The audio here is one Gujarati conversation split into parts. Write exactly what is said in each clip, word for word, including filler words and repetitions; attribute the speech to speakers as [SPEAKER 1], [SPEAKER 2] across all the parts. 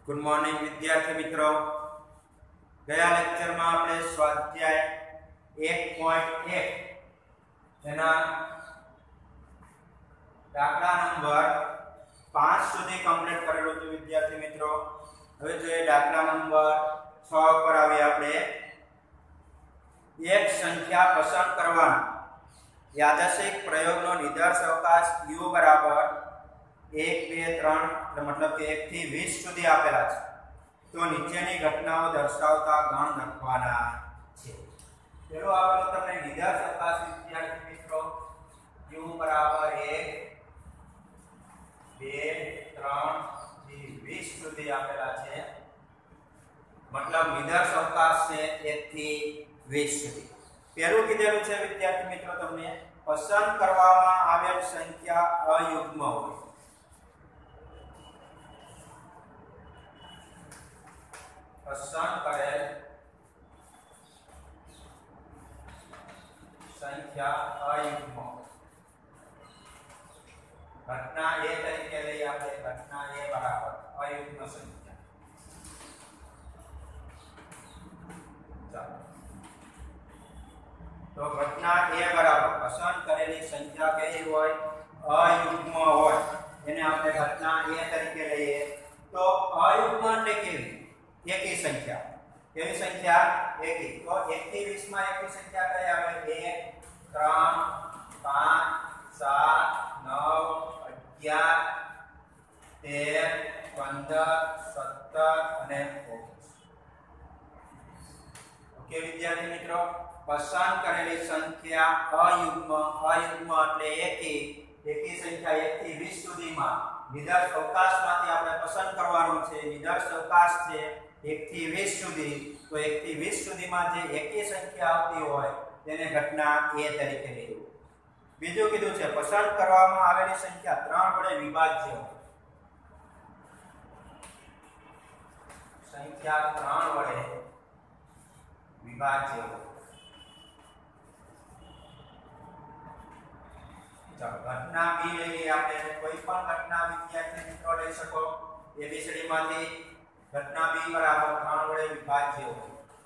[SPEAKER 1] गुड मॉर्निंग विद्यार्थी मित्रों। गया लेक्चर में आपणे स्वाध्याय एक पॉइंट एक एना दाखला नंबर पांच सुधी कम्प्लीट करेलो छे विद्यार्थी मित्रों। हवे जो दाखला नंबर छ पर आवी आपणे एक संख्या पसंद करवानो यादृच्छिक प्रयोगनो निदर्श अवकाश u बराबर एक बे त्रण मतलब कि एक थी वीस सुधी आपेला छे तो नीचेनी घटनाओं दर्शावता गण लखवाना छे। चलो आपलो तमने निदर्श अवकाश विद्यार्थी मित्रों u बराबर एक बे त्रण थी वीस सुधी आपेला छे मतलब निदर्श अवकाश छे एक थी वीस सुधी। पहेलुं कीधेलुं छे विद्यार्थी मित्रों तमने पसंद करवामां आवेल संख्या अयुग्म होय। पसंद करेल संख्या अयुग्म घटना ए तरीके लई आपणे घटना ए बराबर अयुग्म संख्या। तो घटना ए बराबर पसंद करेली संख्या केवी होय अयुग्म होय एने आपणे घटना ए तरीके लईए। तो अयुग्म એટલે કેવી एकी संख्या केवी संख्या एकी। तो एक થી વીસ માં एकी संख्या कई आवे एक ત્રણ પાંચ સાત નવ અગિયાર તેર પંદર સત્તર અને ઓગણીસ। ओके विद्यार्थी मित्रों पसंद करेली संख्या अयुग्म अयुग्म એટલે एकी एकी संख्या एक થી વીસ સુધીમાં નિદર્શ અવકાશમાંથી આપણે પસંદ કરવાનું છે। નિદર્શ અવકાશ છે एक થી વીસ સુધી। તો एक થી વીસ સુધીમાં જે એકી સંખ્યા આવતી હોય તેને ઘટના a તરીકે લેવું। બીજું કીધું છે પસંદ કરવામાં આવેલી સંખ્યા ત્રણ વડે વિભાજ્ય હોય। સંખ્યા ત્રણ વડે વિભાજ્ય હોય। ચાલો ઘટના b લઈએ આપણે। કોઈ પણ ઘટના વિદ્યાર્થી મિત્રો લઈ શકો એબીસીડી માંથી। घटना b बराबर ત્રણ વડે વિભાજ્ય હોય।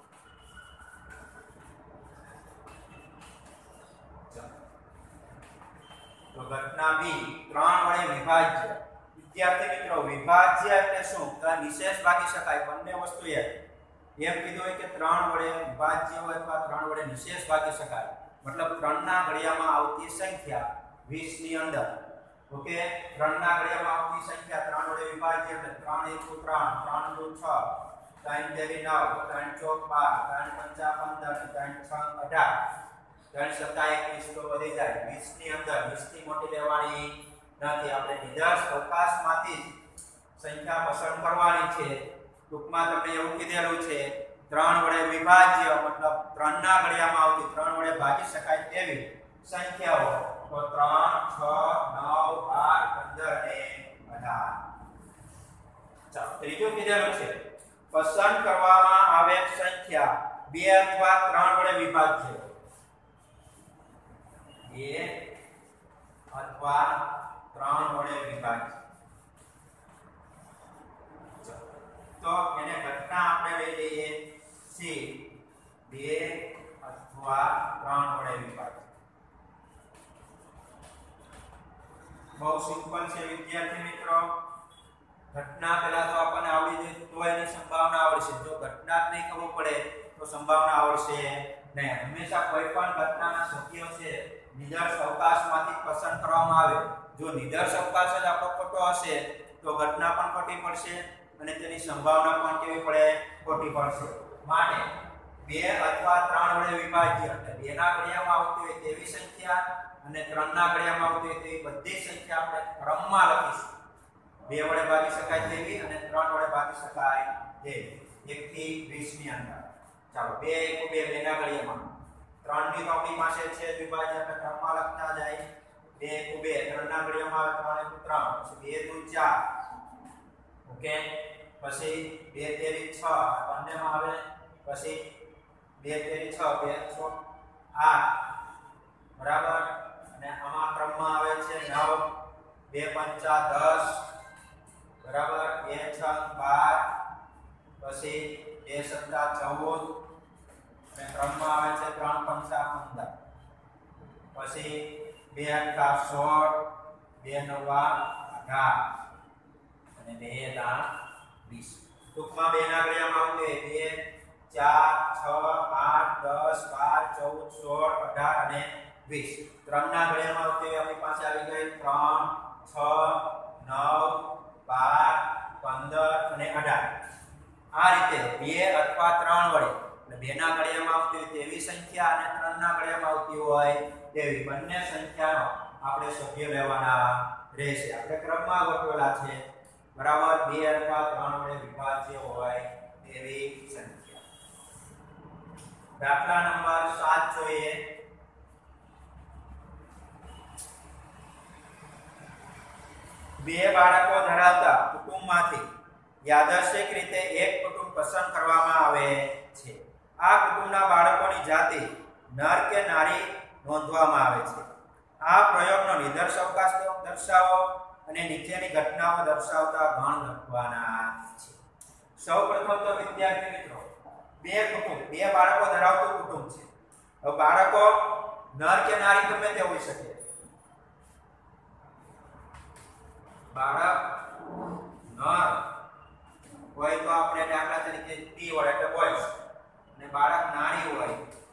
[SPEAKER 1] तो घटना b ત્રણ વડે વિભાજ્ય। વિદ્યાર્થી મિત્રો વિભાજ્ય એટલે શું તો નિશેષ ભાગી શકાય બંને વસ્તુ એક એમ કીધું હોય કે ત્રણ વડે વિભાજ્ય હોય અથવા ત્રણ વડે નિશેષ ભાગી શકાય मतलब ત્રણ ના ઘડિયામાં આવતી સંખ્યા વીસ ની અંદર। ओके ત્રણ ના ઘડિયામાં આવતી સંખ્યા ત્રણ વડે વિભાજ્ય એટલે ત્રણ એકુ ત્રણ ત્રણ દુ છ ત્રણ તેરી નવ ત્રણ ચોક બાર ત્રણ પંચા પંદર ત્રણ છ અઢાર ત્રણ સત્તા એકવીસ તો વધી જાય વીસ ની અંદર વીસ થી મોટી લેવાની નથી। આપણે નિદર્શ અવકાશમાંથી સંખ્યા પસંદ કરવાની છે। ટૂંકમાં તમને એવું કીધેલું છે ત્રણ વડે વિભાજ્ય मतलब ત્રણ ના ઘડિયામાં આવતી ત્રણ વડે ભાગી શકાય તેવી સંખ્યાઓ तो ત્રણ છ નવ આઠ પંદર અને અઢાર। ચાલો ત્રીજું કીધેલું છે પસંદ કરવામાં આવેલ સંખ્યા બે અથવા ત્રણ વડે વિભાજ્ય બે અથવા ત્રણ વડે વિભાજ્ય। તો એને ઘટના આપણે લઈ લઈએ સી બે અથવા ત્રણ વડે વિભાજ્ય। बहुत सिंपल છે વિદ્યાર્થી મિત્રો। ઘટના પહેલા તો આપણને આવડી જાય તો એની સંભાવના આવશે। જો ઘટના જ નહીં ખબર પડે તો સંભાવના આવશે નહીં। હંમેશા કોઈ પણ ઘટનાના સત્યો છે નિદર્શ અવકાશમાંથી પસંદ કરવામાં આવે। જો નિદર્શ અવકાશ જ આપણો ખોટો હશે તો ઘટના પણ ખોટી પડશે અને તેની સંભાવના પણ કેવી પડે ખોટી પડશે। માટે બે અથવા ત્રણ વડે વિભાજ્ય એટલે બે ના ઘડિયામાં આવતી હોય તેવી સંખ્યા અને ત્રણ ના ઘડિયામાં આવતી હોય તેવી બધી સંખ્યા આપણે ક્રમમાં લખીશું। બે વડે ભાગી શકાય તેવી અને ત્રણ વડે ભાગી શકાય તેવી એક થી વીસ ની અંદર। ચાલો બે એકુ બે બે ના ઘડિયામાં ત્રણ ની તો આપણી પાસે છે વિભાજ્ય આપણે ક્રમમાં લખતા જાય। બે એકુ બે ત્રણ ના ઘડિયામાં આવે ત્રણ એકુ ત્રણ પછી બે દુ ચાર ઓકે પછી બે તેરી છ બંનેમાં આવે પછી બે તેરી છ બે છ આઠ બરાબર અને આમાં ક્રમમાં આવે છે નવ બે પંચા દસ बराबर एक छक बार પછી બે સત્તા ચૌદ અને ક્રમમાં આવે છે ત્રણ પંચા પંદર, પછી બે અઠા સોળ, બે નવા અઢાર અને બે દા વીસ. ટૂંકમાં બે ના ઘડિયામાં આવશે બે ચાર છ આઠ દસ બાર ચૌદ સોળ અઢાર અને વીસ. ત્રણ ના ઘડિયામાં આવશે આપણી પાસે આવી ગઈ ત્રણ છ નવ બાર પંદર અને અઢાર. આ રીતે બે અથવા ત્રણ વડે એટલે બે ના ઘડિયામાં આવતી હોય તેવી સંખ્યા અને ત્રણ ના ઘડિયામાં આવતી હોય તેવી બંને સંખ્યાનો આપણે સભ્ય લેવાના રહેશે. આપણે ક્રમમાં ગોઠવેલા છે બરાબર. બે અથવા ત્રણ વડે વિભાજ્ય હોય તેવી સંખ્યા. દાખલા નંબર સાત જોઈએ. બે બાળકો ધરાવતા કુટુંબમાંથી યાદચ્છિક રીતે એક કુટુંબ પસંદ કરવામાં આવે છે. આ કુટુંબના બાળકોની જાતિ નર કે નારી નોંધવામાં આવે છે. આ પ્રયોગનો નિદર્શ અવકાશ દર્શાવો અને નીચેની ઘટનાઓ દર્શાવતા ગણ લખવાના છે. સૌપ્રથમ તો વિદ્યાર્થી મિત્રો બે કુટુંબ બે બાળકો ધરાવતું કુટુંબ છે. હવે બાળકો નર કે નારી ગમે તે હોઈ શકે. બાળક નર હોય તો આપણે દાખલા તરીકે ટી વડે એટલે બોયસ, અને બાળક નારી હોય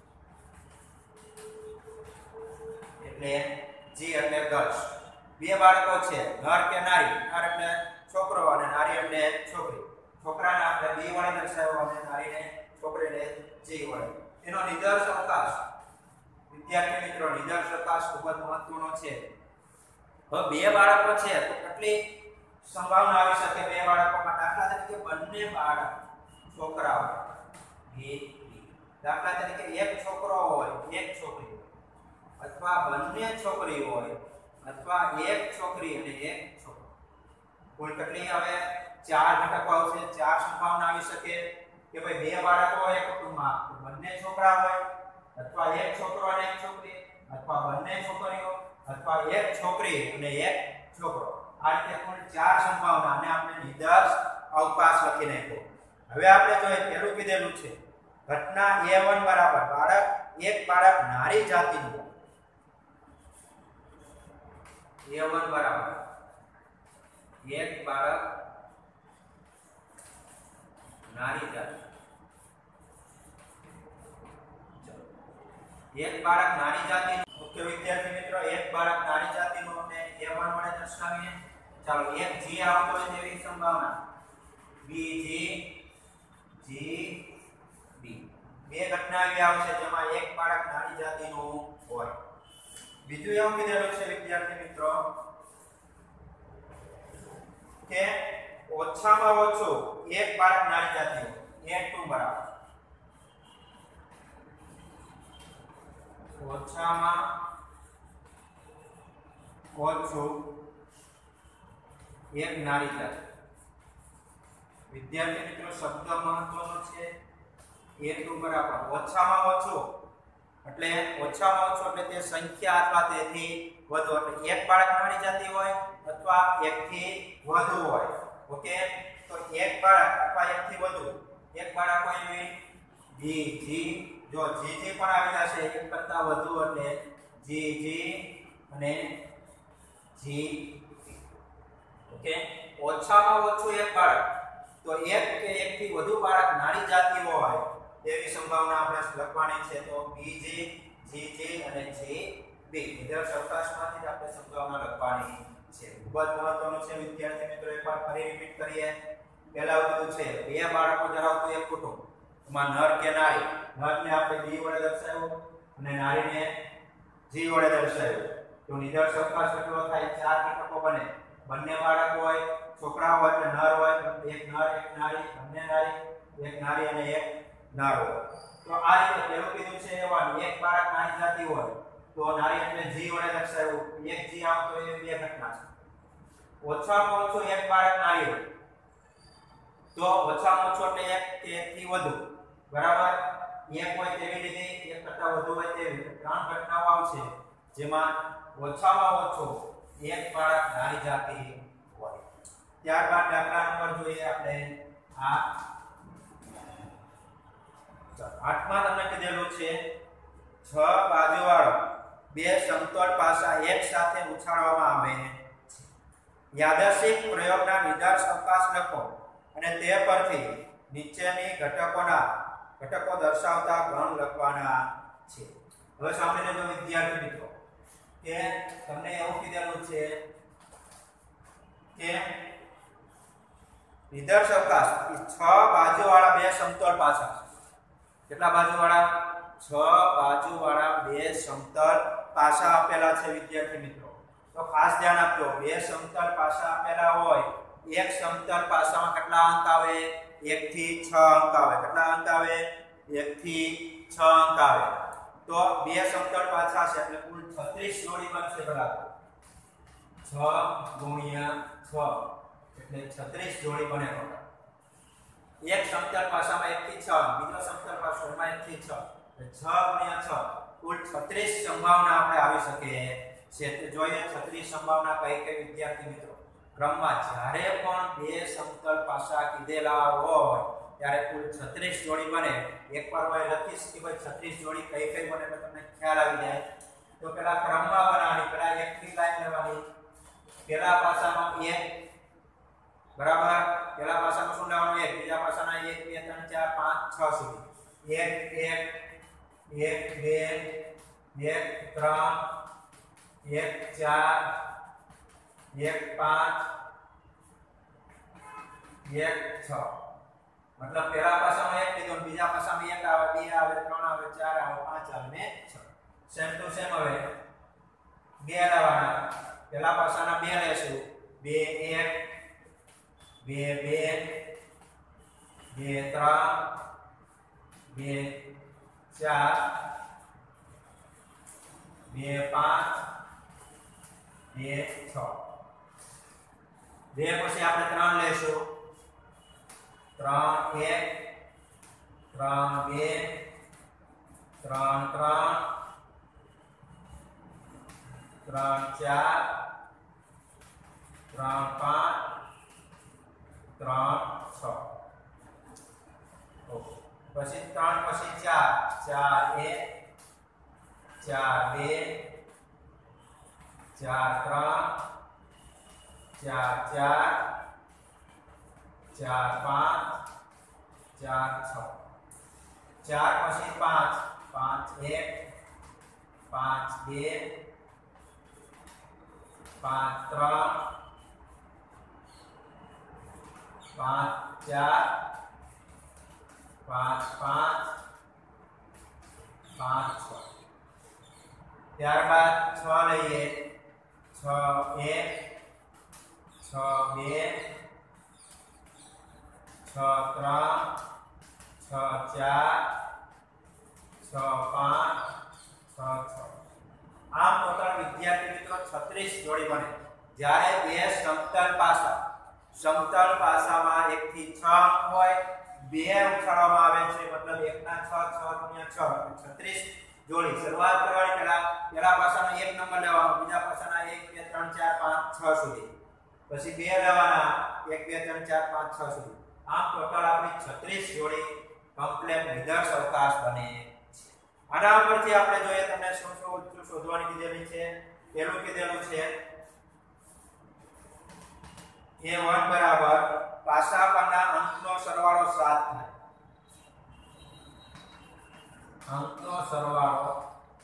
[SPEAKER 1] એટલે જી એટલે ગર્લ્સ. બે બાળકો છે નર કે નારી. નર એટલે છોકરો અને નારી એટલે છોકરી. છોકરાને આપણે બી વડે દર્શાવ્યો અને નારીને છોકરીને જી વડે. એનો નિદર્શ અવકાશ વિદ્યાર્થી મિત્રો નિદર્શ અવકાશ ખૂબ જ મહત્વનો છે. હવે બે બાળકો છે તો કેટલી સંભાવના આવી શકે બે બાળકોમાં? દાખલા તરીકે બંને બાળક છોકરાઓ એ દાખલા તરીકે એક છોકરો હોય એક છોકરી અથવા બંને છોકરી હોય અથવા એક છોકરી અને એક છોકરો. કુલ કેટલી આવે? ચાર ઘટકો આવશે. ચાર સંભાવના આવી શકે કે ભાઈ બે બાળકો હોય કુટુંબમાં તો બંને છોકરા હોય અથવા એક છોકરો અને એક છોકરી અથવા બંને છોકરીઓ અથવા એક છોકરી અને એક છોકરો. આ રીતે કુલ ચાર સંભાવના અને આપણે નિદર્શ અવકાશ લખી નાખ્યો. હવે આપણે જોઈએ પહેલું કીધેલું છે ઘટના એ વન બરાબર બાળક એક બાળક નારી જાતિનું. એ વન બરાબર એક બાળક નારી જાતિ. એક બાળક નારી જાતિનું. ઓકે વિદ્યાર્થી મિત્રો એક બાળક નારી જાતિનું આપણે એ વન વડે દર્શાવીએ. ચાલો એક જી આવતો હોય તેવી સંભાવના બી જી જી બી. બે ઘટના આવી આવશે જેમાં એક બાળક નારી જાતિનું હોય. બીજું એવું કીધેલું છે વિદ્યાર્થી મિત્રો કે ઓછામાં ઓછું એક બાળક નારી જાતિનું. એ ટુ બરાબર ઓછામાં ઓછું એક નારી જાતિ. વિદ્યાર્થી મિત્રો શબ્દ મહત્વનો છે. એ ટુ બરાબર ઓછામાં ઓછું એટલે ઓછામાં ઓછું એટલે તે સંખ્યા અથવા તેથી વધુ એટલે એક બાળક નારી જાતિ હોય અથવા એક થી વધુ હોય. ઓકે તો એક બાળક અથવા એક થી વધુ એક બાળક હોય એવી જી જી જો જી જી પણ આવી જશે એક કરતા વધુ એટલે જી જી અને જી. ઓકે ઓછામાં ઓછું એક બાળક તો એક કે એક થી વધુ બાળક નારી જાતિ હોય તેવી સંભાવના આપણે લખવાની છે. તો બીજી જીજી અને જીબી નિદર્શ અવકાશમાંથી આપણે સંભાવના લખવાની છે. ખૂબ જ મહત્વનું છે વિદ્યાર્થી મિત્રો. એકવાર ફરી રિપીટ કરીએ. પહેલા કીધું છે બે બાળકો ધરાવતું એક કુટુંબ એમાં નર કે નારી. નરને આપણે બી વડે દર્શાવ્યું અને નારીને જી વડે દર્શાવ્યું. તો નિદર્શ અવકાશ કેટલો થાય? ચાર ઘટકો બને. બંને બાળકો હોય છોકરા હોય એટલે નર હોય એક નર એક નારી બંને નારી એક નારી અને એક નર હોય. તો આ રીતે પહેલું કીધું છે એવા એક બાળક નારી જાતિ હોય તો નારી એટલે જી વડે દર્શાવ્યું. એક જી આવતો એ બે ઘટના છે. ઓછામાં ઓછું એક બાળક નારી હોય તો ઓછામાં ઓછું એટલે એક કે એક થી વધુ બરાબર. એક હોય તેવી રીતે એક કરતા વધુ હોય તેવી ત્રણ ઘટનાઓ આવશે જેમાં ઓછામાં ઓછો એક બાળક નારી જાતિ હોય. ત્યારબાદ દાખલા નંબર જોઈએ આપણે આ આઠમા તમને કીધેલું છે છ બાજુવાળો બે સમતલ પાસા એક સાથે ઉછાળવામાં આવે છે. યાદચ્છિક પ્રયોગના નિદર્શ અવકાશ લખો અને તે પરથી નીચેની ઘટકોના ઘટકો દર્શાવતા ગણ લખવાના છે. હવે સાંભળી લેજો વિદ્યાર્થી મિત્રો કે તમને એવું કીધેલું છે કે નિદર્શ અવકાશ છ બાજુવાળા બે સમતલ પાસા. કેટલા બાજુવાળા? છ બાજુવાળા બે સમતલ પાસા આપેલા છે વિદ્યાર્થી મિત્રો. તો ખાસ ધ્યાન આપજો, બે સમતલ પાસા આપેલા હોય, એક સમતલ પાસામાં કેટલા અંક આવે? એક થી છ અંક આવે. કેટલા અંક આવે? એક થી છ અંક આવે. તો બે સમતલ પાસા છે એટલે કુલ છત્રીસ જોડી બનશે. બરાબર, છ ગુણ્યા છ એટલે છત્રીસ જોડી બને. એક સમતલ પાસામાં એક થી છ, બીજો સમતલ પાસો એમાં એક થી છ, છ ગુણ્યા છ કુલ છત્રીસ સંભાવના આપણે આવી શકે છે. તો જોઈએ છત્રીસ સંભાવના કઈ કઈ વિદ્યાર્થી મિત્રો. ક્રમમાં જ્યારે પણ બે સમતલ પાસા કીધેલા હોય ત્યારે કુલ છત્રીસ જોડી બને. એકવાર હું લખીશ કે ભાઈ છત્રીસ જોડી કઈ કઈ બને એટલે તમને ખ્યાલ આવી જાય. તો પેલા ક્રમમાં બનાવવાની, પેલા એક થી લાઈન લેવાની. પેલા પાસામાં એક, બરાબર, પેલા પાસામાં શું લેવાનું? એક. બીજા પાસાના એક, બે, ત્રણ, ચાર, પાંચ, છ સુધી. એક એક એક બે એક ત્રણ એક ચાર એક પાંચ એક છ. મતલબ પેલા પાસામાં એક લીધો, બીજા પાસામાં એક આવે, બે આવે, ત્રણ આવે, ચાર આવે, પાંચ આવે ને છ. સેમ ટુ સેમ હવે બે લેવાના. પેલા પાસાના બે લેશું. બે એક બે બે બે ત્રણ બે ચાર બે પાંચ બે છ. બે પછી આપણે ત્રણ લેશું. ત્રણ એક ત્રણ બે ત્રણ ત્રણ ત્રણ ચાર ત્રણ પાંચ ત્રણ છ. પછી ત્રણ પછી ચાર, ચાર એક ચાર બે ચાર ત્રણ ચાર ચાર ચાર પાંચ ચાર છ. ચાર પછી પાંચ, પાંચ એક પાંચ બે પાંચ ત્રણ પાંચ ચાર પાંચ પાંચ પાંચ છ. ત્યારબાદ છ લઈએ. છ એક છ બે છ ત્રણ છ ચાર છ પાંચ છ છ. આમ ટોટલ વિદ્યાર્થી મિત્રો છત્રીસ જોડી બને. જ્યારે બે સમતલ પાસા, સમતલ પાસામાં એક થી છ અંક હોય, બે ઉછાળવામાં આવે છે, મતલબ એક ના છ, છ ગુણ્યા છ છત્રીસ જોડી. શરૂઆત કરવાની પહેલા પહેલા પાસાનો એક નંબર લેવાનો, બીજા પાસાના એક બે ત્રણ ચાર પાંચ છ સુધી, પછી બે લેવાના, એક બે ત્રણ ચાર પાંચ છ સુધી. આમ ટોટલ આપણી છત્રીસ જોડી કમ્પ્લીટ નિદર્શ અવકાશ બને છે. આના ઉપરથી આપણે જોઈએ તમને શું શું શોધવાની કીધેલી છે. પહેલું કીધેલું છે એ એક બરાબર પાસા પરના અંકનો સરવાળો સાત થાય. અંકનો સરવાળો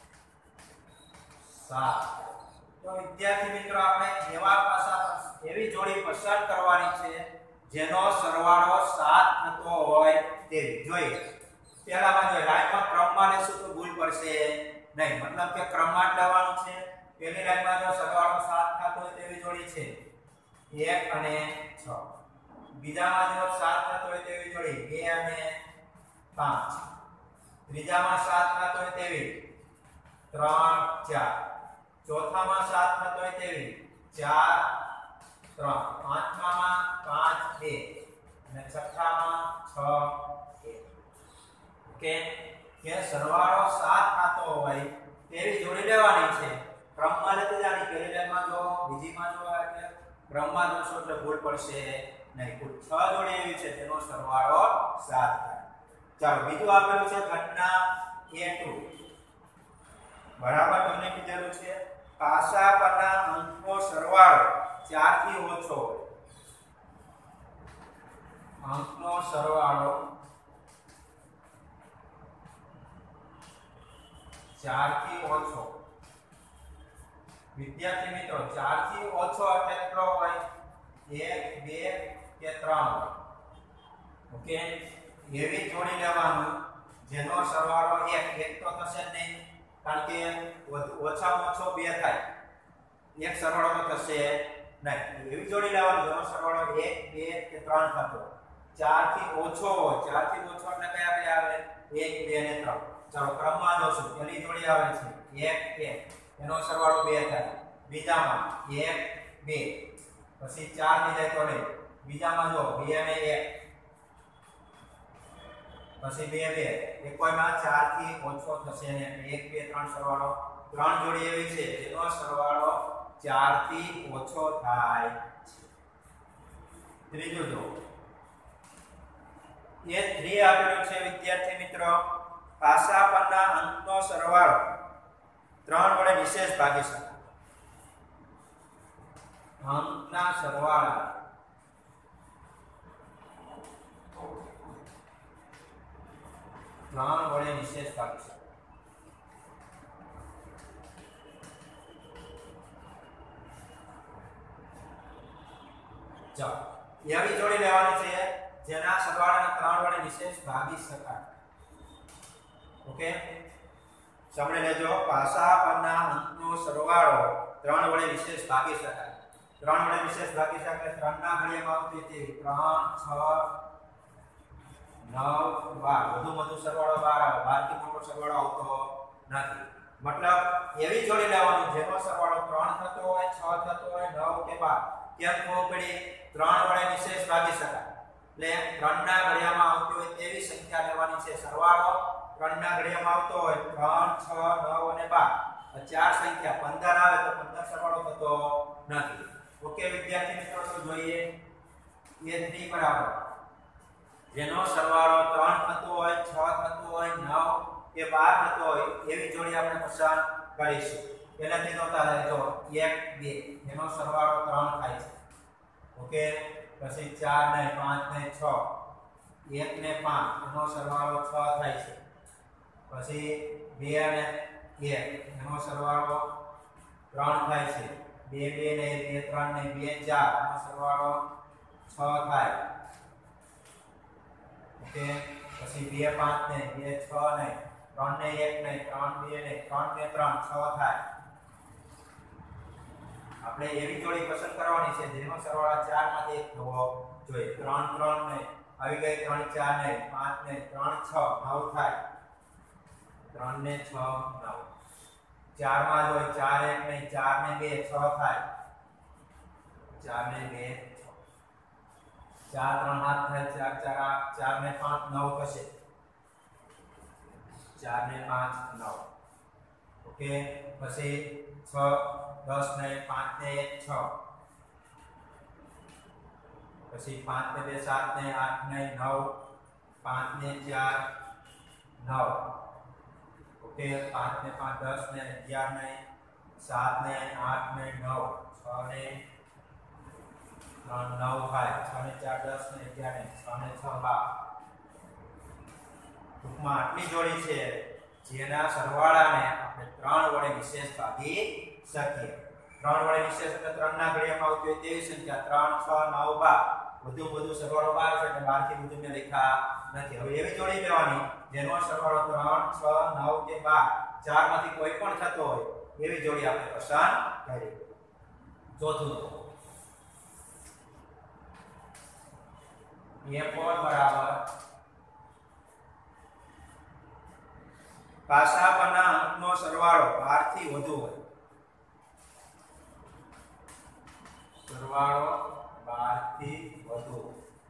[SPEAKER 1] સાત. તો વિદ્યાર્થી મિત્રો આપણે એવા પાસા એવી જોડી પસંદ કરવાની છે જેનો સરવાળો સાત થતો હોય તેવી. જોઈએ પહેલામાં જોઈએ લાઈનમાં ક્રમમાં લેશું તો ભૂલ પડશે નહીં. મતલબ કે ક્રમમાં જ લેવાનું છે. પહેલી લાઈનમાં જો સરવાળો સાત થતો હોય તેવી જોડી છે એક અને છ. બીજામાં જો સાત થતો હોય તેવી જોડી બે અને પાંચ. ત્રીજામાં સાત થતો હોય તેવી ત્રણ ચાર. ચોથામાં સાત થતો હોય તેવી ચાર ત્રણ. પાંચમામાં પાંચ બે અને છઠ્ઠામાં છ એક. ઓકે, કે સરવાળો સાત થતો હોય તેવી જોડી લેવાની છે. ક્રમમાં લેતી જાણી. પહેલી લાઈનમાં જો, બીજીમાં જો, એટલે ક્રમમાં જોશો એટલે ભૂલ પડશે નહીં. કુલ છ જોડી એવી છે જેનો સરવાળો સાત થાય. ચાલો બીજું આપેલું છે ઘટના એ ટુ બરાબર તમને કીધેલું છે પાસા પરના અંકનો સરવાળો ચાર થી ઓછો હોય અંકનો સરવાળો ચાર થી ઓછો વિદ્યાર્થી મિત્રો ચાર થી ઓછો એટલે કેટલો હોય એક બે કે ત્રણ હોય ઓકે એવી જોડી લેવાનું જેનો સરવાળો એક એક તો થશે જ નહીં કારણ કે ઓછામાં ઓછો બે થાય એક સરવાળો તો થશે નહીં એવી જોડી લેવાનું જેનો સરવાળો એક બે કે ત્રણ થતો ચાર થી ઓછો ચાર થી ઓછો એટલે કયા કયા આવે એક બે અને ત્રણ ચાલો ક્રમમાં જોશું પહેલી જોડી આવે છે એક એક એનો સરવાળો બે થાય બીજામાં એક બે પછી ચાર લીધા તો નહીં બીજામાં જો બે અને એક પછી બે બે એકોયમાં ચાર થી ઓછો થશે ને એક બે ત્રણ સરવાળો ત્રણ જોડી એવી છે જેનો સરવાળો ચાર થી ઓછો થાય છે ત્રીજું જો એ ત્રણ આપેલું છે વિદ્યાર્થી મિત્રો પાસા પરના અંકનો સરવાળો ત્રણ વડે નિશેષ ભાગી શકાય અંકના સરવાળા ત્રણ વડે નિશેષ ભાગી શકાય ચાલો એવી જોડી લેવાની છે જેના સરવાળાને ત્રણ વડે નિશેષ ભાગી શકાય ઓકે સમજી લેજો પાસા પરના અંકનો સરવાળો ત્રણ વડે નિશેષ ભાગી શકાય ત્રણ વડે નિશેષ ભાગી શકાય ત્રણ ના ઘડિયામાં આવતી હતી ત્રણ છ નવ બાર વધુ વધુ સરવાળો બાર આવે બાર થી મોટો સરવાળો આવતો નથી મતલબ એવી જોડી લેવાનું જેનો સરવાળો ત્રણ થતો હોય છ થતો હોય નવ કે બાર કેમ ખબર પડી ત્રણ વડે નિશેષ ભાગી શકાય એટલે ત્રણ ના ઘડિયામાં આવતી હોય તેવી સંખ્યા લેવાની છે સરવાળો ત્રણ ના ઘડિયામાં આવતો હોય ત્રણ છ નવ અને બાર ચાર સંખ્યા પંદર આવે તો પંદર સરવાળો થતો નથી ઓકે વિદ્યાર્થી મિત્રો તો જોઈએ એ ત્રણ બરાબર જેનો સરવાળો ત્રણ થતો હોય છ થતો હોય નવ કે બાર થતો હોય એવી જોડી આપણે પસંદ કરીશું પહેલાથી નોતા લેજો એક બે એનો સરવાળો ત્રણ થાય છે ઓકે પછી ચાર ને પાંચ ને છ એક ને પાંચ એનો સરવાળો છ થાય છે પછી બે અને એક એનો સરવાળો ત્રણ થાય છે બે બે ને બે ત્રણ ને બે ચાર એનો સરવાળો છ થાય ઓકે પછી બે પાંચ ને બે છ ને ત્રણ ને એક ને ત્રણ બે ને ત્રણ ને ત્રણ છ થાય આપણે એવી જોડી પસંદ કરવાની છે જેનો સરવાળો ચાર માંથી એક થવો જોઈએ ત્રણ ત્રણ ને આવી ગઈ ત્રણ ચાર ને પાંચ ને ત્રણ છ નવ થાય ત્રણ ને છ નવ ચાર માં જોઈએ ચાર એક ને ચાર ને બે છ થાય ચાર ને બે ચાર ત્રણ હાથ થાય ચાર ચાર આઠ ચાર ને પાંચ નવ થશે ચાર ને પાંચ નવ ઓકે પછી છ દસ ને પાંચ ને એક છ પછી પાંચ ને બે સાત ને આઠ ને નવ પાંચ ને ચાર નવ ઓકે પાંચ ને પાંચ દસ ને અગિયાર ને સાત ને આઠ ને નવ છ ને ત્રણ નવ થાય છ ને ચાર દસ ને અગિયાર ને છ ને છ બાર ટૂંકમાં આટલી જોડી છે જેના સરવાળાને આપણે ત્રણ વડે વિશેષ ભાગી શકીએ ત્રણ વડે વિશેષ એટલે ત્રણ ના ઘડિયામાં આવતી હોય તેવી સંખ્યા ત્રણ છ નવ બાર વધુ વધુ સરવાળો બાર છે એટલે બાર થી વધુ મેં લખ્યા નથી હવે એવી જોડી લેવાની જેનો સરવાળો ત્રણ છ નવ કે બાર ચાર માંથી કોઈ પણ થતો હોય એવી જોડી આપણે પસંદ કરીએ ચોથું એ ફોર બરાબર પાસા પરના અંકનો સરવાળો બાર થી વધુ હોય સરવાળો બાર થી વધુ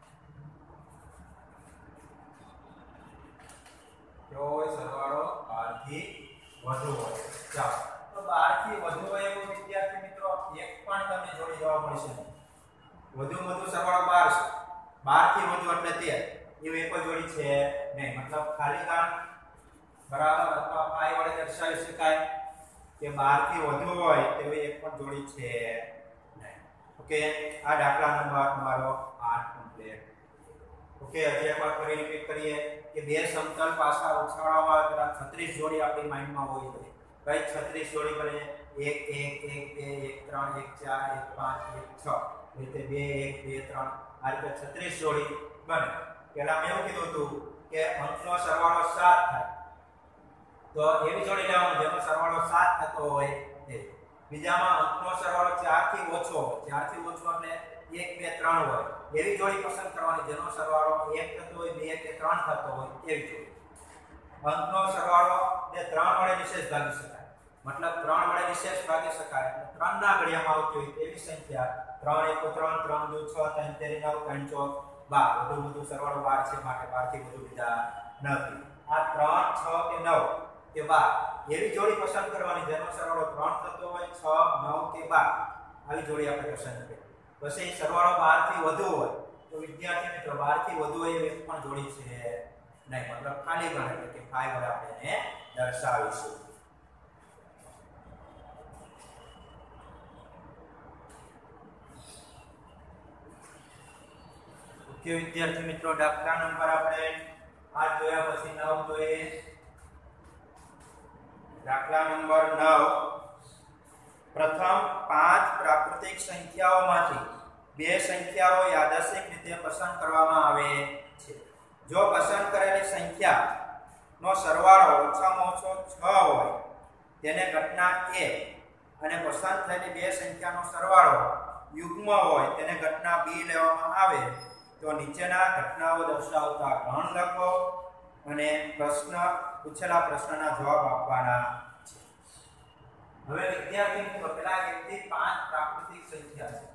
[SPEAKER 1] કેવો હોય સરવાળો બાર થી વધુ હોય ચાલો તો બાર થી વધુ હોય એવું વિદ્યાર્થી મિત્રો એક પણ તમને જોડી જવા મળશે વધુ વધુ સરવાળો બાર છે બાર થી વધુ એટલે તેર એવી એક જોડી છે નહીં, મતલબ ખાલી ગણ બરાબર અથવા પાઈ વડે દર્શાવી શકાય કે બાર થી વધુ હોય તેવી એક પણ જોડી છે નહીં. ઓકે, આ દાખલા નંબર તમારો આઠ કમ્પ્લીટ. ઓકે, હજી એકવાર ફરી રિપીટ કરીએ કે બે સમતલ પાસા ઉછાળવામાં આવે ત્યારે છત્રીસ જોડી આપણી માઇન્ડમાં હોવી જોઈએ. કઈ છત્રીસ જોડી બને? એક એક એક બે એક ત્રણ એક ચાર એક પાંચ એક છ, રીતે બે એક બે ત્રણ આ રીતે છત્રીસ જોડી બને. પહેલા મેં એવું કીધું હતું કે અંકનો સરવાળો સાત થાય તો એવી જોડી લેવાની જેનો સરવાળો સાત થતો હોય તે. બીજામાં અંકનો સરવાળો ચાર થી ઓછો હોય, ચાર થી ઓછો એટલે એક બે ત્રણ હોય એવી જોડી પસંદ કરવાની જેનો સરવાળો એક થતો હોય, બે કે ત્રણ થતો હોય એવી જોડી. અંકનો સરવાળો જે ત્રણ વડે નિશેષ ભાગી શકાય, મતલબ ત્રણ વડે નિશેષ ભાગી શકાય એટલે ત્રણ ના ઘડિયામાં આવતી હોય તેવી સંખ્યા ત્રણ એકુ ત્રણ, ત્રણ દુ છ, ત્રણ તેરી નવ, ત્રણ ચોક બાર. વધુ વધુ સરવાળો બાર છે માટે બાર થી વધુ લીધા નથી. આ ત્રણ, છ કે નવ કે બાર એવી જોડી પસંદ કરવાની જેનો સરવાળો ત્રણ થતો હોય, છ, નવ કે બાર આવી જોડી આપણે પસંદ કરીએ. પછી સરવાળો બાર થી વધુ હોય તો વિદ્યાર્થી મિત્રો બાર થી વધુ હોય એવી પણ જોડી છે નહીં, મતલબ ખાલી ગણ એટલે કે ફાઈ વડે આપણે એને દર્શાવીશું. ઓકે વિદ્યાર્થી મિત્રો, દાખલા નંબર આપણે આઠ જોયા પછી નવ જોઈએ. દાખલા નંબર નવ. પ્રથમ પાંચ પ્રાકૃતિક સંખ્યાઓમાંથી બે સંખ્યાઓ યાદચ્છિક રીતે પસંદ કરવામાં આવે છે. જો પસંદ કરેલી સંખ્યા નો સરવાળો ઓછામાં ઓછો છ હોય તેને ઘટના A અને પસંદ થયેલી બે સંખ્યાનો સરવાળો યુગ્મ હોય તેને ઘટના B લેવામાં આવે તો નીચેના ઘટનાઓ દર્શાવતા ગણ લખો અને પ્રશ્ન પૂછેલા પ્રશ્નના જવાબ આપવાના છે. હવે વિદ્યાર્થી મિત્રો પેલા એક થી પાંચ પ્રાકૃતિક સંખ્યા છે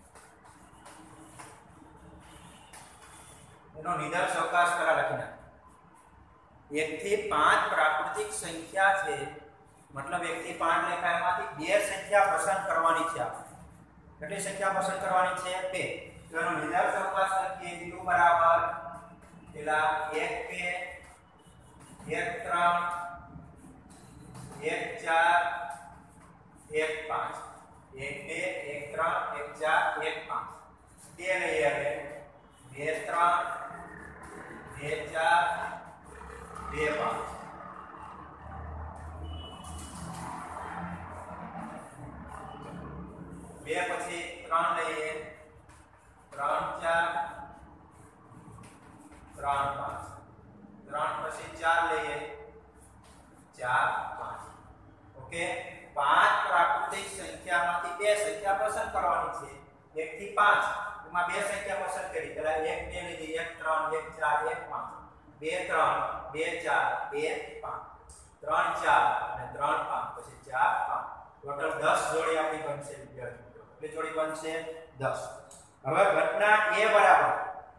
[SPEAKER 1] એનો નિદર્શ અવકાશ કરા લખી નાખ. એક થી પાંચ પ્રાકૃતિક સંખ્યા છે મતલબ એક થી પાંચ લેખાય એમાંથી બે સંખ્યા પસંદ કરવાની છે. આપણે કેટલી સંખ્યા પસંદ કરવાની છે? બે. તો એનો નિદર્શ અવકાશ લખીએ u બરાબર પેલા એક બે એક ત્રણ એક ચાર એક પાંચ. એક બે એક ત્રણ એક ચાર એક પાંચ. બે લઈએ હવે બે ત્રણ બે ચાર બે પાંચ. બે પછી ત્રણ લઈએ ત્રણ ચાર ત્રણ પાંચ. ત્રણ પછી ચાર લઈએ ચાર પાંચ. ઓકે, પાંચ પ્રાકૃતિક સંખ્યામાંથી બે સંખ્યા પસંદ કરવાની છે. એક થી પાંચ એમાં બે સંખ્યા પસંદ કરી. પહેલા એક બે લીધી, એક ત્રણ એક ચાર એક પાંચ. બે ત્રણ બે ચાર બે પાંચ. ત્રણ ચાર અને ત્રણ પાંચ પછી ચાર પાંચ. ટોટલ દસ જોડી આપણી બનશે વિદ્યાર્થી મિત્રો. કેટલી જોડી બનશે? દસ. હવે ઘટના A બરાબર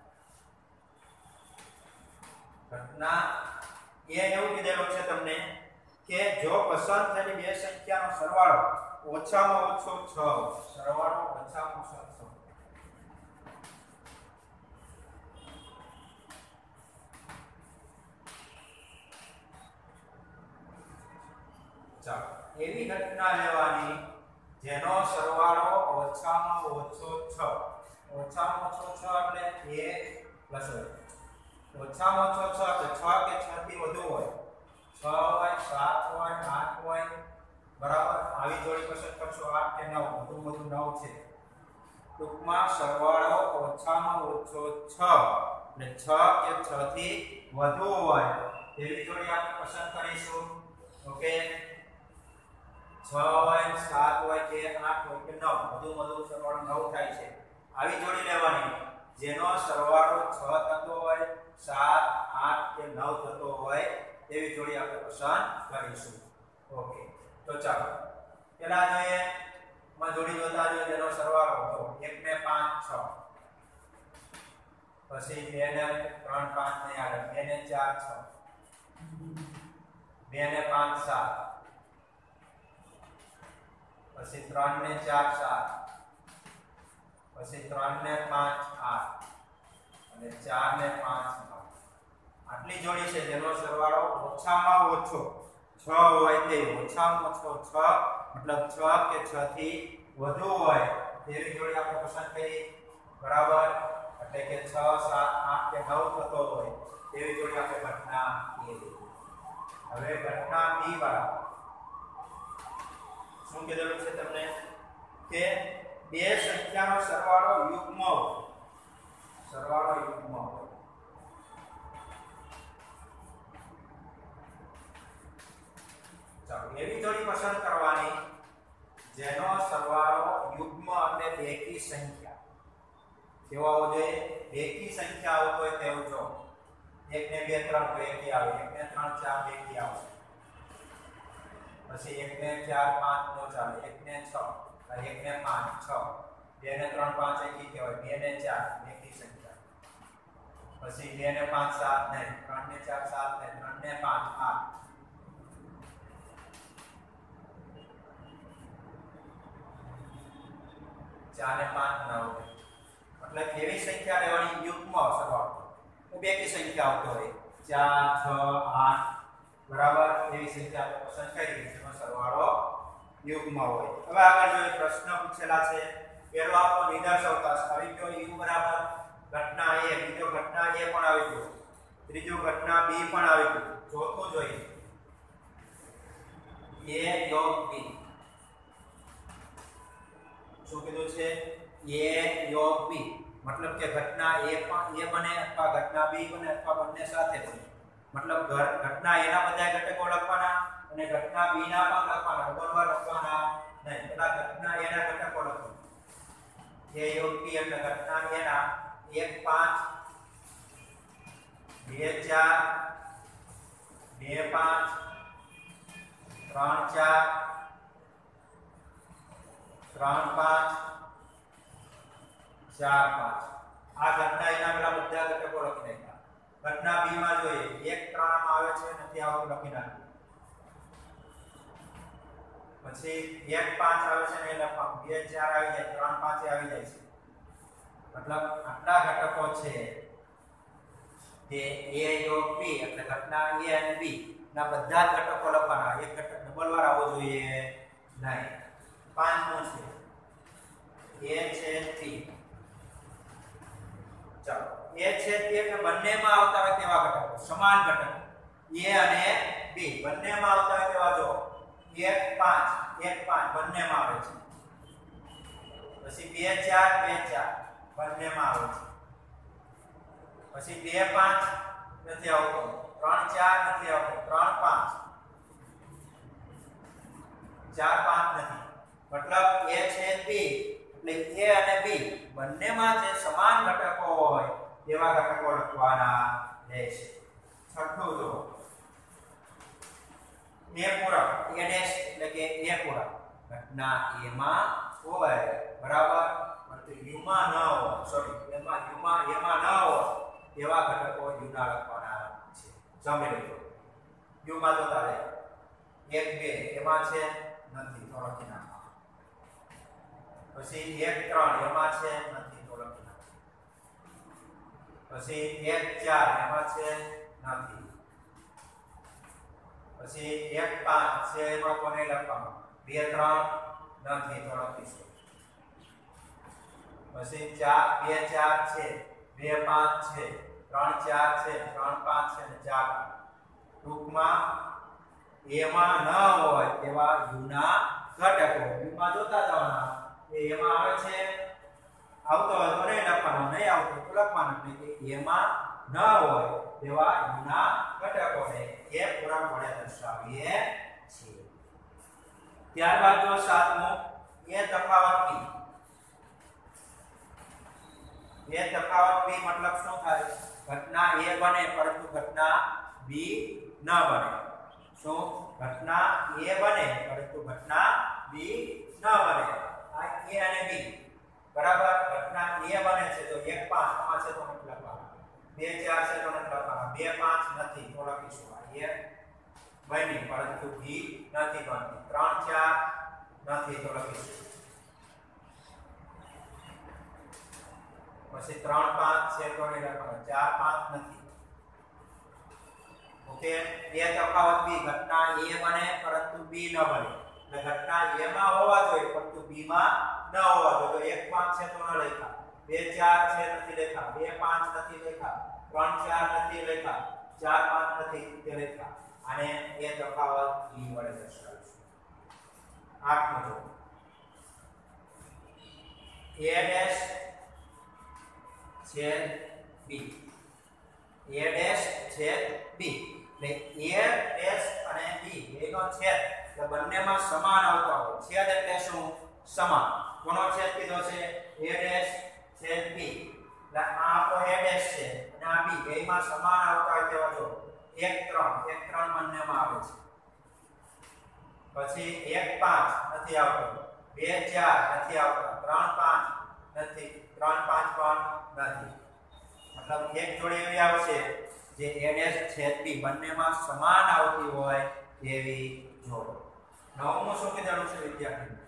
[SPEAKER 1] ઘટના A એવું કીધેલું છે તમને કે જો પસંદ થયેલી બે સંખ્યાનો સરવાળો ઓછામાં ઓછો છ હોય. સરવાળો ઓછામાં ઓછો છ. ચાલો એવી ઘટના લેવાની જેનો સરવાળો ઓછામાં ઓછો છ. ઓછામાં ઓછો છ એટલે એક પ્લસ ઓછામાં ઓછો છ એટલે છ કે છ થી વધુ હોય. છ હોય, સાત હોય, આઠ હોય બરાબર. આવી જોડી પસંદ કરશો આઠ કે નવ. વધુ વધુ નવ છે. ટૂંકમાં સરવાળો ઓછામાં ઓછો છ એટલે છ કે છ થી વધુ હોય તેવી જોડી આપણે પસંદ કરીશું. ઓકે, છ હોય, સાત હોય કે આઠ હોય કે નવ. વધુ વધુ સરવાળો નવ થાય છે. આવી જોડી લેવાની જેનો સરવાળો છ થતો હોય, સાત, આઠ કે નવ થતો હોય તેવી જોડી આપણે પસંદ કરીશું. ઓકે, તો ચાલો પેલા જોઈએ માં જોડી જોતા જોઈએ જેનો સરવાળો તો એક ને પાંચ છ. પછી બે ને ત્રણ પાંચ ને આઠ. બે ને ચાર છ. બે ને પાંચ સાત. પછી ત્રણ ને ચાર સાત. પછી ત્રણ ને પાંચ આઠ અને ચાર ને પાંચ નવ. આટલી જોડી છે જેનો સરવાળો ઓછામાં ઓછો છ હોય તે ઓછામાં ઓછો છ મતલબ છ કે છ થી વધુ હોય તેવી જોડી આપણે પસંદ કરી બરાબર એટલે કે છ સાત આઠ કે નવ થતો હોય તેવી જોડી આપણે ઘટના એ લીધી હવે ઘટના બી બરાબર શું કીધેલું છે તમને કે બે સંખ્યાનો સરવાળો યુગ્મ હોય સરવાળો યુગ્મ હોય ચાલો એવી જોડી પસંદ કરવાની જેનો સરવાળો યુગ્મ એટલે બેકી સંખ્યા કેવો હોવો જોઈએ બેકી સંખ્યા આવતો હોય તેવું જો એક ને બે ત્રણ તો એકી આવે એક ને ત્રણ ચાર બેકી આવશે પછી એક ને ચાર પાંચ નો ચાલે એક ને છ એક ને પાંચ છ બે ને ત્રણ પાંચ એકી કહેવાય બે ને ચાર બેકી સંખ્યા પછી બે ને પાંચ સાત ને ત્રણ ને ચાર સાત ને ત્રણ ને પાંચ આઠ ચાર ને પાંચ નવ એટલે કેવી સંખ્યા લેવાની યુગ્મ સરવાળો તો બેકી સંખ્યા આવતો હોય ચાર છ આઠ બરાબર એવી સંખ્યા આપણે પસંદ કરી જેનો સરવાળો યુગ્મ હોય હવે આગળ જોઈએ પ્રશ્ન પૂછેલા છે પહેલો આપણો નિદર્શ અવકાશ આવી ગયો u બરાબર ઘટના a બીજો ઘટના a પણ આવી ગયો ત્રીજો ઘટના b પણ આવી ગયો ચોથું જોઈએ a યોગ b શું કીધું છે a યોગ b મતલબ કે ઘટના a પણ a બને અથવા ઘટના b બને અથવા બંને સાથે બને મતલબ ઘટના a ના બધા ઘટકો લખવાના અને ઘટના b ના પણ લખવાના બરાબર લખવાના નહીં પેલા ઘટના a ના ઘટકો લખવાના a યોગ b એટલે ઘટના a ના એક પાંચ બે ચાર બે પાંચ ત્રણ ચાર ત્રણ પાંચ ચાર પાંચ આ ઘટના એના પેલા બધા ઘટકો લખી નાખ્યા ઘટના બી માં જોઈએ એક ત્રણ માં આવે છે નથી આવતું લખી નાખ્યું પછી એક પાંચ આવે છે ને લખવાનું બે ચાર આવી જાય ત્રણ પાંચ આવી જાય છે મતલબ આટલા ઘટકો છે તે a યોગ b એટલે ઘટના a અને b ના બધા જ ઘટકો લખવાના એક ઘટક ડબલ વાર આવવો જોઈએ નહીં પાંચ નો છે a છે ત્રણ ચાલો a છે ત્રણ એટલે બંનેમાં આવતા હોય તેવા ઘટકો સમાન ઘટકો a અને b બંનેમાં આવતા હોય તેવા જો એક પાંચ એક પાંચ બંનેમાં આવે છે પછી બે ચાર બે ચાર બંનેમાં આવે છે પછી બે પાંચ નથી આવતો ત્રણ ચાર નથી આવતો ત્રણ પાંચ ચાર પાંચ નથી મતલબ a છે b એટલે a અને b બંનેમાં જે સમાન ઘટકો હોય એવા ઘટકો લખવાના રહેશે છઠ્ઠું જો a પૂરક a ડેશ એટલે કે a પૂરક ઘટના a માં હોય બરાબર પરંતુ u માં ન હોય સોરી એમાં u માં a માં ન હોય એવા ઘટકો u ના લખવાના છે સમજી લેજો u માં તો તારે એક બે એમાં છે નથી તો લખી નાખો પછી એક ત્રણ એમાં છે નથી તો લખી નાખો પછી એક ચાર એમાં છે નથી પછી એક પાંચ છે એમાં કોને લખવાનું બે ત્રણ નથી તો લખીશું પછી ચાર બે ચાર છે બે પાંચ છે ત્રણ ચાર છે ત્રણ પાંચ છે અને ચાર ટૂંકમાં એમાં ન હોય તેવા u ના ઘટકો u માં જોતા જવાના એ એમાં આવે છે આવતો હોય તો નહીં લખવાનો નહીં આવતો તો લખવાનું એટલે કે એમાં ન હોય તેવા u ના ઘટકોને એ પૂરક વડે દર્શાવીએ છીએ ત્યારબાદ જો સાતમું એ તફાવત b એ તફાવત b મતલબ શું થાય ઘટના a બને પરંતુ ઘટના b ન બને શું ઘટના a બને પરંતુ ઘટના b ન બને આ a અને b બરાબર ઘટના a બને છે તો એક પાંચ આમાં છે તો નથી લખવાના બે ચાર છે તો નથી લખવાના બે પાંચ નથી તો લખીશું આ a બની પરંતુ b નથી બનતી ત્રણ ચાર નથી તો લખીશું પછી ત્રણ પાંચ છે તો નહીં લખવાના ચાર પાંચ નથી ઓકે, એ તફાવત બી ઘટના a બને પરંતુ b ન બને. એટલે ઘટના a માં હોવા જોઈએ પરંતુ b માં ન હોવા જોઈએ. તો એક પાંચ છે તો ન લખ્યા, બે ચાર છે નથી લખ્યા, બે પાંચ નથી લખ્યા, ત્રણ ચાર નથી લખ્યા, ચાર પાંચ નથી તે લખ્યા. અને એ તફાવત b વડે દર્શાવીશું. આઠમો જો a ડેશ છેદ b, a ડેશ છેદ b. એટલે a ડેશ અને b બેનો છેદ એટલે બંનેમાં સમાન આવતા હોય. છેદ એટલે શું? સમાન. કોનો છેદ કીધો છે? a ડેશ છેદ b. એટલે આ આપણો a ડેશ છે અને આ b બેમાં સમાન આવતા હોય તેવા જો એક ત્રણ, એક ત્રણ બંનેમાં આવે છે. પછી એક પાંચ નથી આવતો, બે ચાર નથી આવતા, ત્રણ પાંચ નથી, ત્રણ પાંચ પણ નથી. મતલબ એક જોડી એવી આવશે જે a ડેશ છેદ b બંનેમાં સમાન આવતી હોય તેવી જોડી. નવમું શું કીધું છે વિદ્યાર્થી?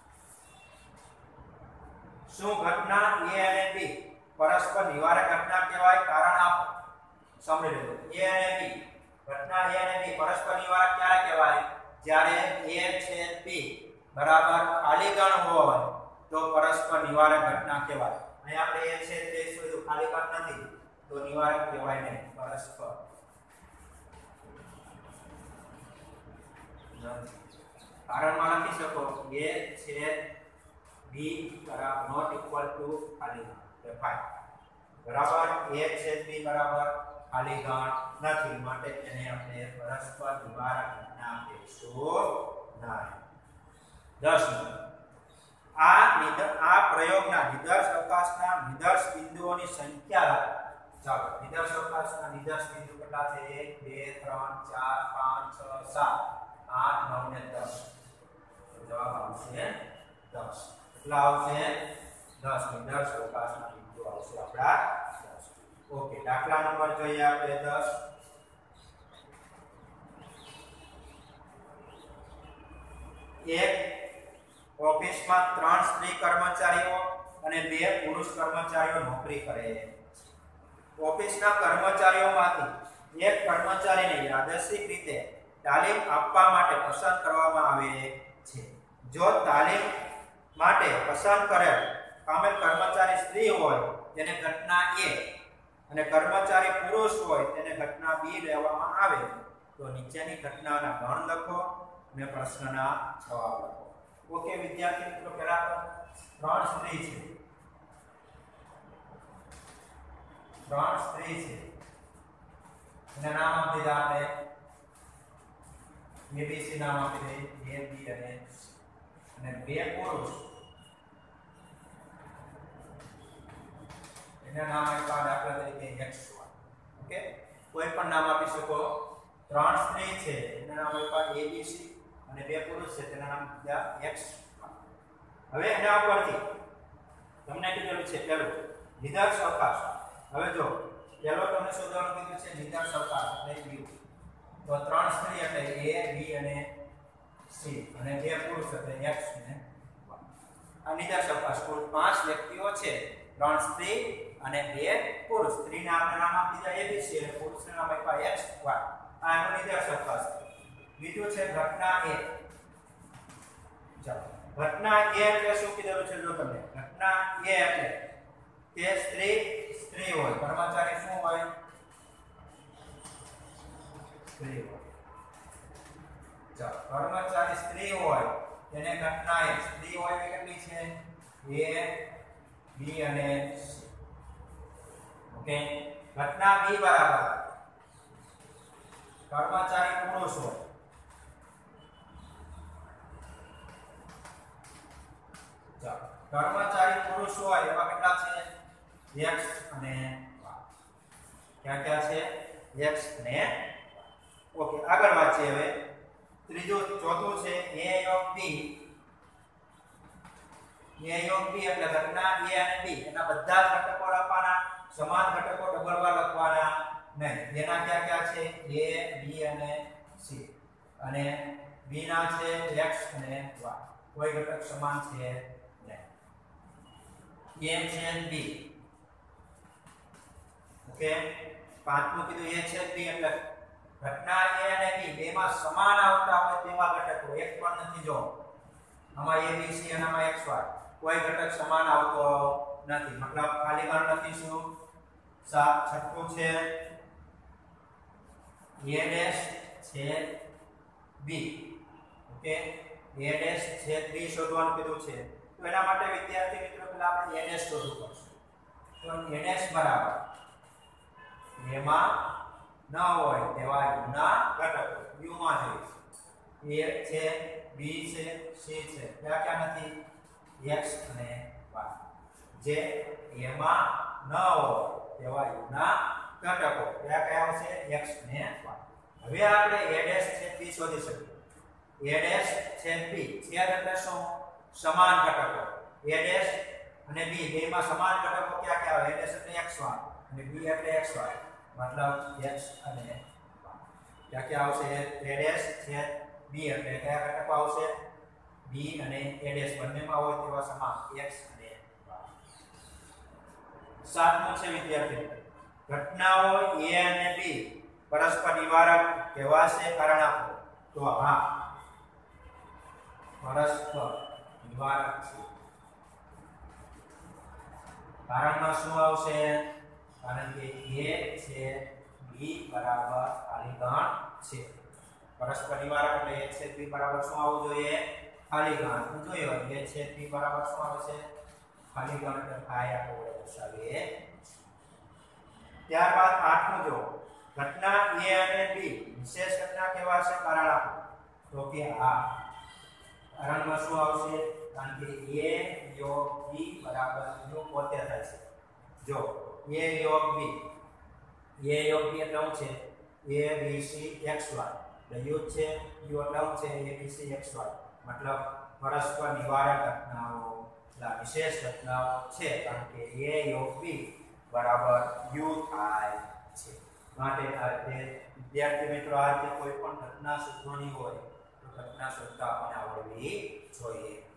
[SPEAKER 1] શું ઘટના a અને b પરસ્પર નિવારક ઘટના કહેવાય? કારણ આપો. સમજી લો, a અને b ઘટના a અને b પરસ્પર નિવારક ક્યારે કહેવાય? જ્યારે a છેદ b બરાબર ખાલી ગણ હોય તો પરસ્પર નિવારક ઘટના કહેવાય. અહીં આપણે a છેદ b સુધી ખાલી ગણ નથી તો નિવારક કહેવાય નહીં, પરસ્પર. કારણમાં લખી શકો a છેદ b બરાબર નોટ ઇક્વલ ટુ ખાલી ગણ એટલે ફાઈવ બરાબર a છેદ b બરાબર ખાલી ગણ નથી, માટે એને આપણે પરસ્પર નિવારક ઘટના કહીશું નહીં. દસ આ આ પ્રયોગના નિદર્શ અવકાશના નિદર્શ બિંદુઓની સંખ્યા. ચાલો, નિદર્શ અવકાશના નિદર્શ બિંદુ કેટલા છે? એક બે ત્રણ ચાર પાંચ છ સાત આઠ નવ ને દસ. જવાબ આવશે દસ. કેટલા આવશે? દસ નિદર્શ અવકાશના બિંદુ આવશે આપણા દસ. ઓકે, દાખલા નંબર જોઈએ આપણે દસ. એક ઓફિસમાં ત્રણ સ્ત્રી કર્મચારીઓ અને બે પુરુષ કર્મચારીઓ નોકરી કરે છે. ઓફિસના કર્મચારીઓમાંથી એક કર્મચારીને યાદચ્છિક રીતે તાલીમ આપવા માટે પસંદ કરવામાં આવે છે. જો તાલીમ માટે પસંદ કરેલ પામેલ કર્મચારી સ્ત્રી હોય તેને ઘટના a અને કર્મચારી પુરુષ હોય તેને ઘટના b લેવામાં આવે તો નીચેની ઘટનાના ગણ લખો અને પ્રશ્નના જવાબ લખો. ઓકે વિદ્યાર્થી મિત્રો, પહેલા તો ત્રણ સ્ત્રી છે, ત્રણ સ્ત્રી છે અને નામ આપી દીધા આપણે a b c નામ આપી દઈએ, a b અને c. અને બે પુરુષ એના નામ આપ્યા દાખલા તરીકે x y. ઓકે, કોઈ પણ નામ આપી શકો. ત્રણ સ્ત્રી છે એના નામ આપ્યા a b c અને બે પુરુષ છે તેના નામ દીધા x y. હવે એના ઉપરથી તમને કીધું છે પેલું નિદર્શ અવકાશ. હવે જો પેલો તમને શોધવાનું કીધું છે નિદર્શ અવકાશ એટલે u. તો ત્રણ સ્ત્રી એટલે a b અને c અને બે પુરુષ એટલે x અને y. આ નિદર્શ અવકાશ. કુલ પાંચ વ્યક્તિઓ છે, ત્રણ સ્ત્રી અને બે પુરુષ. સ્ત્રીના આપણે નામ આપી દીધા a b c અને પુરુષના નામ આપ્યા x y. આ એનો નિદર્શ અવકાશ. બીજું છે ઘટના a. ચાલો, ઘટના a એટલે શું કીધું છે? જો તમને ઘટના a એટલે કે સ્ત્રી સ્ત્રી હોય, કર્મચારી શું હોય? સ્ત્રી હોય. ચાલો, કર્મચારી સ્ત્રી હોય તેને ઘટના a. સ્ત્રી હોય એટલે કેટલી છે? a b અને c. ઓકે, ઘટના b બરાબર કર્મચારી પુરુષ હોય. ચાલો, કર્મચારી પુરુષ હોય એમાં કેટલા છે? x અને y. ક્યાં ક્યાં છે? x અને y. ઓકે, આગળ વાંચીએ હવે. ત્રીજું ચોથું છે a of b. a of b એટલે ઘટના a અને b એના બધા જ ઘટકો લખવાના, સમાન ઘટકો ડબલ વાર લખવાના નહીં. એના ક્યાં ક્યાં છે? a b અને c અને b ના છે x અને y. કોઈ ઘટક સમાન છે નહીં. a છેદ b. ઓકે, પાંચમું કીધું a છેદ b એટલે ઘટના A અને B બેમાં સમાન આવતા હોય તેવા ઘટકો એક પણ નથી. જો આમાં A B C અને આમાં X Y કોઈ ઘટક સમાન આવતો નથી, મતલબ ખાલી ગણ લખીશું. સાત છઠ્ઠું છે A ડેશ છેદ B. ઓકે, A ડેશ છેદ B શોધવાનું કીધું છે. તો એના માટે વિદ્યાર્થી મિત્રો પહેલા આપણે A ડેશ શોધવું પડશે. તો A ડેશ બરાબર એમાં ન હોય તેવા u ના ઘટકો u માં જોઈએ. A છે, B છે, C છે, ત્યાં ક્યાં નથી? X અને Y. જે એમાં ન હોય તેવા u ના ઘટકો ત્યાં કયા આવશે? X અને Y. હવે આપણે A ડેશ છેદ B શોધી શકીએ. A ડેશ છેદ B છેદ એટલે શું? સમાન ઘટકો. A ડેશ અને B બેમાં સમાન ઘટકો ક્યાં ક્યાં આવે? A ડેશ એટલે xy અને B એટલે xy, મતલબ x અને y. ક્યાં ક્યાં આવશે? A ડેશ છેદ B એટલે કયા ઘટકો આવશે? B અને A ડેશ બંનેમાં હોય તેવા સમાન x અને y. સાતમું છે વિદ્યાર્થી, ઘટનાઓ A અને B પરસ્પર નિવારક કેવા છે? કારણ આપો. તો હા, પરસ્પર નિવારક છે. કારણમાં શું આવશે? કારણ કે A છે B બરાબર ખાલી ગણ છે. પરસ્પર નિવારક એટલે A છે B બરાબર શું આવવું જોઈએ? ખાલી ગણ. તો જોયો A છે B બરાબર શું આવે છે? ખાલી ગણ. એટલે કાય આપણે દર્શાવીએ. ત્યારબાદ આઠમું જો, ઘટના A અને B વિશેષ ઘટના કેવા છે? કારણ આપો. તો કે આ કારણમાં શું આવશે? કારણ કે A યોગ B બરાબર u પોતે થાય છે. જો A યોગ B, A યોગ B એટલે શું છે? A B C X Y. એટલે u છે, u એટલે શું છે? A B C X Y. મતલબ પરસ્પર નિવારક ઘટનાઓ, એટલે વિશેષ ઘટનાઓ છે, કારણ કે A યોગ B બરાબર u થાય છે. માટે આ રીતે વિદ્યાર્થી મિત્રો આ રીતે કોઈ પણ ઘટના શોધવાની હોય તો ઘટના શોધતા આપણને આવડવી જોઈએ.